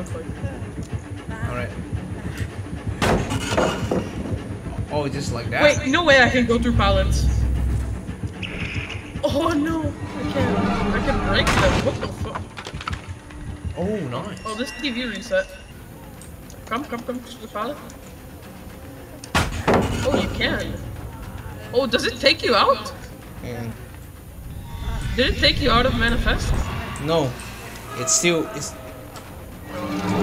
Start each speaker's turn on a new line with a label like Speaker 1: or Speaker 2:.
Speaker 1: quick.
Speaker 2: Alright. Oh, just like that?
Speaker 1: Wait, no way I can go through pallets. Oh no, I can't. I can break them. What the fuck?
Speaker 2: Oh, nice.
Speaker 1: Oh, this TV reset. Come to the pallet. Oh, you can. Oh, does it take you out?
Speaker 2: Mm.
Speaker 1: Did it take you out of Manifest?
Speaker 2: No. It's still... It's...